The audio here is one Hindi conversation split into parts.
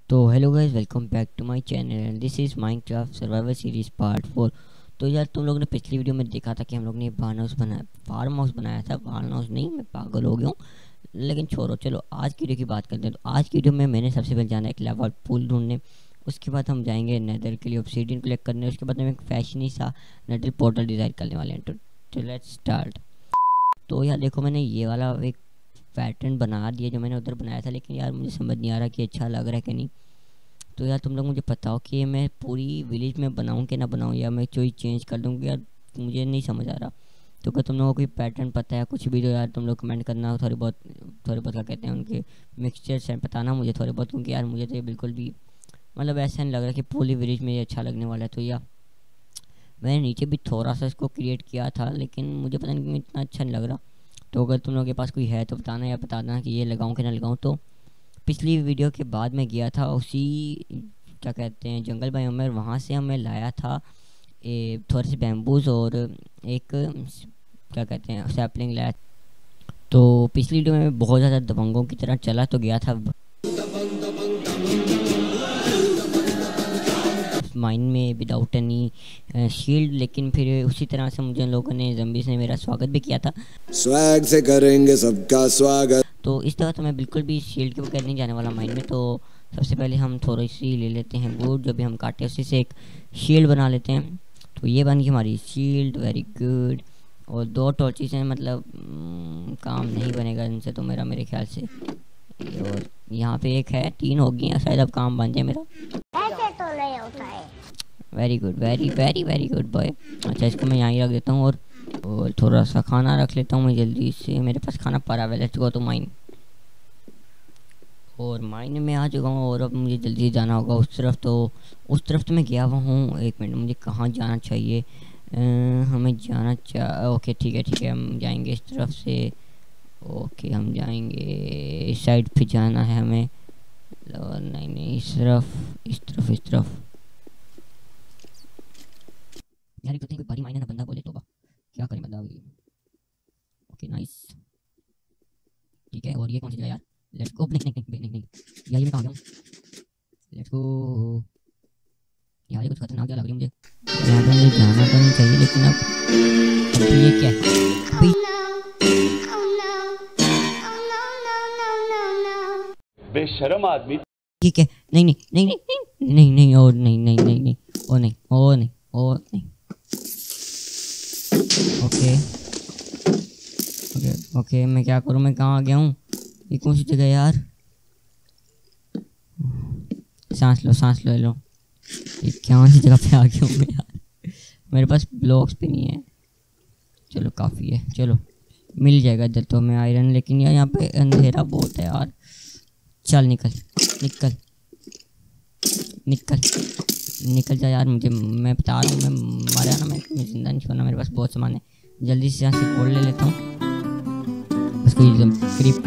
तो hello guys, welcome back to my channel. This is Minecraft survival series part 4। तो यार तुम लोगों ने पिछली वीडियो में देखा था कि हम लोग ने फार्म हाउस बनाया था। फार्म हाउस नहीं, मैं पागल हो गया हूँ। लेकिन छोड़ो, चलो आज की वीडियो की बात करते हैं। तो आज की वीडियो में मैंने सबसे पहले जाना है एक लावा पुल ढूंढने। उसके बाद हम जाएंगे नेदर के लिए ऑब्सीडियन कलेक्ट करने। उसके बाद हम एक फैशनी सा नेदर पोर्टल डिज़ाइन करने वाले हैं। तो लेट्स स्टार्ट। तो यार देखो, मैंने ये वाला एक पैटर्न बना दिया जो मैंने उधर बनाया था, लेकिन यार मुझे समझ नहीं आ रहा कि अच्छा लग रहा है कि नहीं। तो यार तुम लोग मुझे बताओ कि मैं पूरी विलेज में बनाऊँ कि ना बनाऊँ, या मैं कोई चेंज कर दूँ यार, मुझे नहीं समझ आ रहा। तो अगर तुम लोगों को कोई पैटर्न पता है कुछ भी, तो यार तुम लोग कमेंट करना। थोड़े बहुत क्या कहते हैं उनके मिक्सचर्स हैं, बताना मुझे थोड़े बहुत, क्योंकि यार मुझे तो ये बिल्कुल भी मतलब ऐसा नहीं लग रहा कि पूरी विलेज में ये अच्छा लगने वाला है। तो यार मैंने नीचे भी थोड़ा सा इसको क्रिएट किया था, लेकिन मुझे पता नहीं क्यों इतना अच्छा नहीं लग रहा। तो अगर तुम लोगों के पास कोई है तो बताना, या बता देना कि ये लगाऊँ कि ना लगाऊँ। तो पिछली वीडियो के बाद मैं गया था उसी क्या कहते हैं जंगल बायोम में, वहाँ से हमें लाया था थोड़े से बैम्बूज और एक क्या कहते हैं सैपलिंग लाया। तो पिछली वीडियो में मैं बहुत ज़्यादा दबंगों की तरह चला तो गया था माइन में विदाउट एनी शील्ड, लेकिन फिर उसी तरह से मुझे लोगों ने ज़म्बीज़ ने मेरा स्वागत भी किया था। स्वैग से करेंगे सबका स्वागत। तो इस तरह तो मैं बिल्कुल भी शील्ड के बगैर नहीं जाने वाला माइन में। तो सबसे पहले हम थोड़ी सी ले लेते हैं वुड, जो भी हम काटे उसी से एक शील्ड बना लेते हैं। तो ये बन गई हमारी शील्ड, वेरी गुड। और 2 टॉर्चेस हैं, मतलब काम नहीं बनेगा इनसे तो मेरे ख्याल से। और यहाँ पे एक है, 3 हो गई हैं शायद, अब काम बन जाए मेरा। ऐसे तो नहीं होता है। Very good, very very very good boy. अच्छा, इसको मैं यहाँ ही रख देता हूँ और थोड़ा सा खाना रख लेता हूँ मैं जल्दी से। मेरे पास खाना पड़ा है। Let's go to mine. और माइन में आ चुका हूँ और अब मुझे जल्दी जाना होगा उस तरफ। तो उस तरफ तो मैं गया हुआ हूँ। एक मिनट, मुझे कहाँ जाना चाहिए? हमें ओके ठीक है, हम जाएंगे इस तरफ से। ओके, हम जाएंगे इस साइड पे जाना है हमें। नहीं, इस तरफ। यार एक तो कोई बड़ी माइन है ना, बंदा बोले तो क्या करें बंदा अभी। ओके नाइस, ठीक है। और ये कौन सी जगह यार? Let's go. नहीं यार, ये मैं कहाँ गया हूँ? Let's go. यार ये कुछ खतरनाक लग रही है मुझे। यहाँ पे मुझे जाना तो नहीं चाहिए, लेकिन अब ये क्या है अभी? बेशरम आदमी। ये क्या? नहीं, और नहीं, और नहीं। ओके ओके, मैं क्या करूँ? मैं कहाँ आ गया हूँ? ये कौन सी जगह है यार? सांस ले लो। ये कौन सी जगह पे आ गया हूँ मैं यार? मेरे पास ब्लॉक्स भी नहीं है। चलो काफ़ी है, चलो मिल जाएगा इधर तो हमें आयरन। लेकिन यार यहाँ पे अंधेरा बहुत है यार। चल निकल जा यार। मैं बता रहा हूँ, मैं मरा ना, मैं जिंदा नहीं छोड़ना। मेरे पास बहुत सामान है, जल्दी से यहाँ से कोड ले लेता हूँ। उसको एकदम क्रीप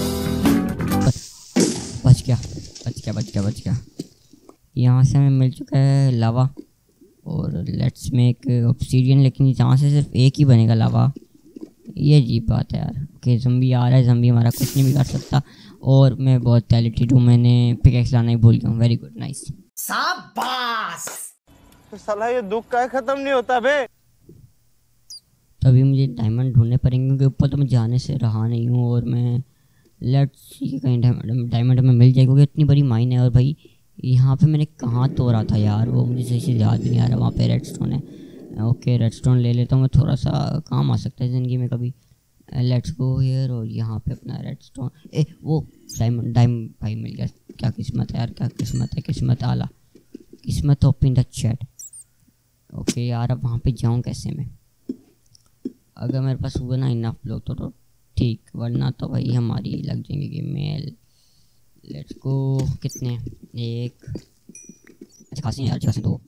बच गया। यहाँ से हमें मिल चुका है लावा। और लेट्स मेक ऑब्सीडियन, लेकिन यहाँ से सिर्फ एक ही बनेगा लावा। ये अजीब बात है यार। कि ज़म्बी आ रहा है, ज़म्बी हमारा कुछ नहीं बिगाड़ सकता। और मैं बहुत टैलेंटेड हूँ, मैंने पिकैक्स लाना ही भूल गया हूँ। वेरी गुड, नाइस, शाबाश। तो साला ये दुख का खत्म नहीं होता बे। तो अभी मुझे डायमंड ढूंढने पड़ेंगे, क्योंकि ऊपर तो मैं जाने से रहा नहीं हूँ। और मैं लेट्स सी कहीं डायमंड में मिल जाएगा, क्योंकि इतनी बड़ी माइन है। और भाई यहाँ पे मैंने कहाँ तोड़ा था यार, वो मुझे सही से याद नहीं आ रहा। वहाँ पे रेडस्टोन है। ओके, रेडस्टोन ले लेता हूँ मैं, थोड़ा सा काम आ सकता है ज़िंदगी में कभी। Let's go here. और यहाँ पे अपना रेडस्टोन, वो डायमंड भाई मिल गया। क्या किस्मत है यार, क्या किस्मत है, किस्मत आला, किस्मत ओपन द चैट। ओके यार, अब वहाँ पे जाऊँ कैसे मैं? अगर मेरे पास हुआ ना इनफ लोग तो ठीक, वरना तो भाई हमारी लग जाएंगे गेम में। Let's go. कितने हैं? एक, अच्छा खासी यार, अच्छी खासी। 2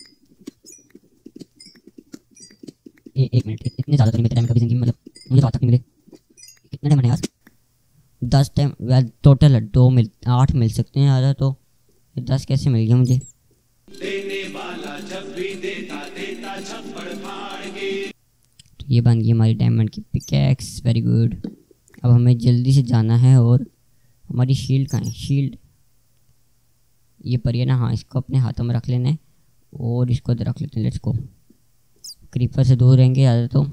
एक मिनट, इतने ज़्यादा तो नहीं मिलते डायमंड कभी ज़िंदगी में, मतलब मुझे तो आज तक नहीं मिले। कितने डायमंड है यार? 10 टाइम यार टोटल है। 8 मिल सकते हैं यार। तो 10 कैसे मिल गया मुझे? देने वाला जब भी देता छप्पड़ फाड़ के। तो ये बन गई हमारी डायमंड की पिकैक्स। Very good. अब हमें जल्दी से जाना है। और हमारी शील्ड कहाँ है? शील्ड ये पर ना, हाँ इसको अपने हाथों में रख लेना है और इसको इधर रख लेते हैं। Let's go. क्रीपर से दूर रहेंगे ज़्यादा तो।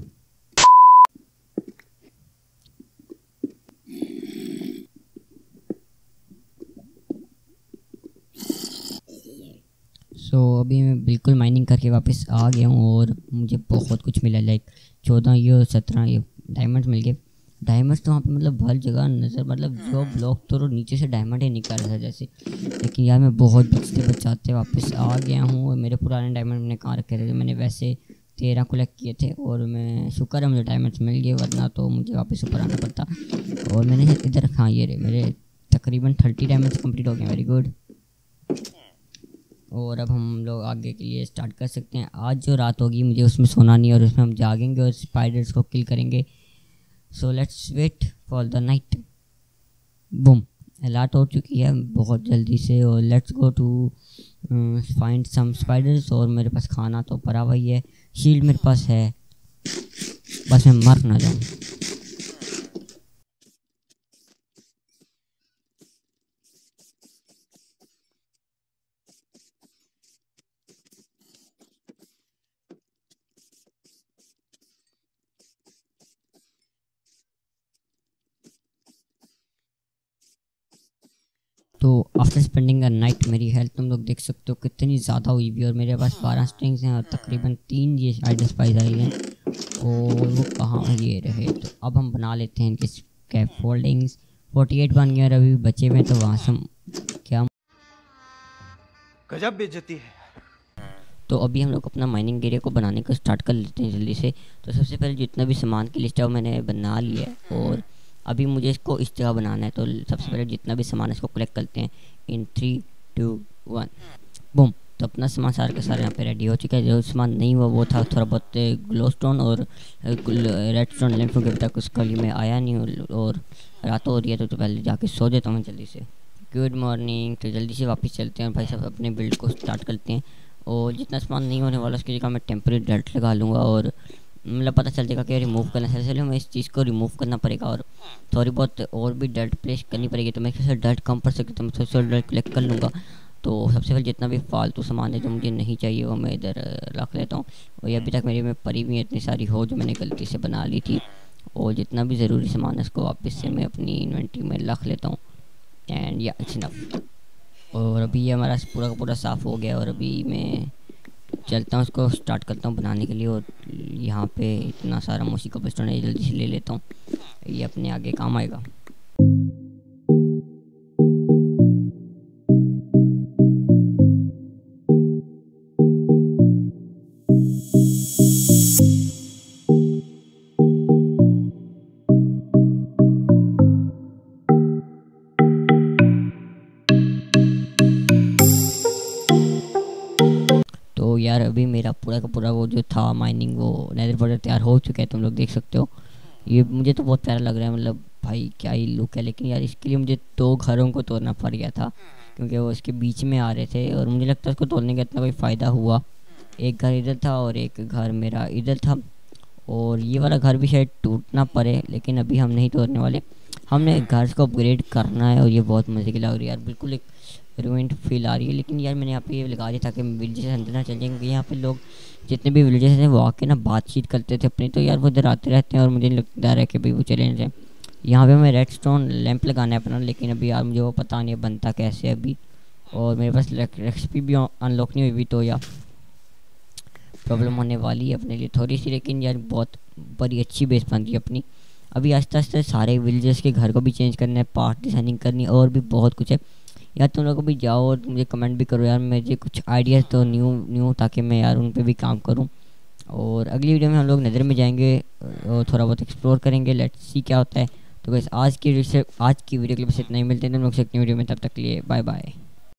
सो अभी मैं बिल्कुल माइनिंग करके वापस आ गया हूँ और मुझे बहुत कुछ मिला। लाइक 14 ये 17 ये डायमंड मिल गए। डायमंड्स तो वहाँ पे मतलब हर जगह नज़र, मतलब जो ब्लॉक तो नीचे से डायमंड ही निकाल रहा था जैसे। लेकिन यार मैं बहुत बचते बचाते वापस आ गया हूँ और मेरे पुराने डायमंड मैंने कहाँ रखे थे, मैंने वैसे 13 कलेक्ट किए थे और मैं शुक्र है मुझे डायमंड्स मिल गए, वरना तो मुझे वापस ऊपर आना पड़ता। और मैंने इधर, हाँ ये रहे मेरे तकरीबन 30 डायमंड्स कंप्लीट हो गए। Very good. और अब हम लोग आगे के लिए स्टार्ट कर सकते हैं। आज जो रात होगी मुझे उसमें सोना नहीं और उसमें हम जागेंगे और स्पाइडर्स को किल करेंगे। So let's wait for the night. Boom, रात हो चुकी है बहुत जल्दी से और let's go to find some spiders. और मेरे पास खाना तो पड़ा हुआ ही है, शील्ड मेरे पास है, बस मैं मर ना जाऊँ। तो आफ्टर स्पेंडिंग अ नाइट मेरी हेल्थ तुम लोग देख सकते हो कितनी ज़्यादा हुई भी। और मेरे पास 12 स्ट्रिंग्स हैं और तकरीबन 3 ये आइडल स्पाइस आई हैं और वो कहाँ ये रहे। तो अब हम बना लेते हैं इनके स्कैफोल्डिंग्स। 48 बन गए और अभी बचे हुए तो वहाँ से हम क्या गजब बेइज्जती है। तो अभी हम लोग अपना माइनिंग एरिया को बनाने को स्टार्ट कर लेते हैं जल्दी से। तो सबसे पहले जितना भी सामान की लिस्ट है वो मैंने बना लिया है और अभी मुझे इसको इस जगह बनाना है। तो सबसे पहले जितना भी सामान है इसको कलेक्ट करते हैं इन 3 2 1 बूम। तो अपना सामान सारे के सारे यहाँ पे रेडी हो चुका है। जो सामान नहीं हुआ वो था थोड़ा बहुत ग्लो स्टोन और रेड स्टोन लैंप, क्योंकि अभी तक उसका लिए मैं आया नहीं और रात हो रही है। तो पहले जाके सो जाता हूँ जल्दी से। Good morning. तो जल्दी से वापस चलते हैं भाई साहब, अपने बिल्ड को स्टार्ट करते हैं। और जितना सामान नहीं होने वाला उसकी जगह मैं टेम्परेरी डर्ट लगा लूँगा और मतलब पता चल जाएगा कि रिमूव करना है। चलिए हमें इस चीज़ को रिमूव करना पड़ेगा और थोड़ी बहुत और भी डर्ट प्लेस करनी पड़ेगी। तो मैं इससे डर्ट कम पड़ सकती, तो मैं थोड़ी सी डर्ट कलेक्ट कर लूँगा। तो सबसे पहले जितना भी फालतू सामान है जो मुझे नहीं चाहिए वो मैं इधर रख लेता हूँ। और ये अभी तक मेरी में पड़ी हुई इतनी सारी हो जो मैंने गलती से बना ली थी। और जितना भी ज़रूरी सामान है उसको वापस से मैं अपनी इन्वेंट्री में रख लेता हूँ। एंड या इट्स इनफ। और अभी ये हमारा पूरा का पूरा साफ़ हो गया और अभी मैं चलता हूँ उसको स्टार्ट करता हूँ बनाने के लिए। और यहाँ पे इतना सारा मोशी का पिस्टन है, जल्दी से ले लेता हूँ, ये अपने आगे काम आएगा। तो यार अभी मेरा पूरा का पूरा वो जो था माइनिंग वो नेदर पोर्टल तैयार हो चुका है, तुम लोग देख सकते हो। ये मुझे तो बहुत प्यारा लग रहा है, मतलब भाई क्या ही लुक है। लेकिन यार इसके लिए मुझे 2 घरों को तोड़ना पड़ गया था क्योंकि वो इसके बीच में आ रहे थे और मुझे लगता है उसको तोड़ने का इतना कोई फ़ायदा हुआ। एक घर इधर था और एक घर मेरा इधर था और ये वाला घर भी शायद टूटना पड़े, लेकिन अभी हम नहीं तोड़ने वाले। हमने घर को अपग्रेड करना है और ये बहुत मज़े की लग रही है यार, बिल्कुल एक रूइंड फील आ रही है। लेकिन यार मैंने यहाँ पे ये लगा दिया ताकि विलेजेस अंदर ना चल जाए, क्योंकि यहाँ पे लोग जितने भी विलेजेस हैं वो आके ना बातचीत करते थे अपनी। तो यार वो इधर आते रहते हैं और मुझे लगता है कि भाई वो चले जाए। यहाँ पे हमें रेड स्टोन लैंप लगाना है अपना, लेकिन अभी यार मुझे वो पता नहीं बनता कैसे अभी। और मेरे पास रेसिपी भी अनलॉक नहीं हुई भी, तो यार प्रॉब्लम होने वाली है अपने लिए थोड़ी सी। लेकिन यार बहुत बड़ी अच्छी बेस बन रही है अपनी। अभी आस्ते आस्ते सारे विलेजेस के घर को भी चेंज करना है, पार्ट डिज़ाइनिंग करनी है और भी बहुत कुछ है यार। तुम लोग भी जाओ और मुझे कमेंट भी करो यार, मुझे कुछ आइडियाज़ तो न्यू ताकि मैं यार उन पे भी काम करूं। और अगली वीडियो में हम लोग नदर में जाएंगे और थोड़ा बहुत एक्सप्लोर करेंगे, लेट्स सी क्या होता है। तो बस आज की वीडियो के लिए बस इतना ही, मिलते हैं तुम लोग से अगली वीडियो में, तब तक के लिए बाय बाय।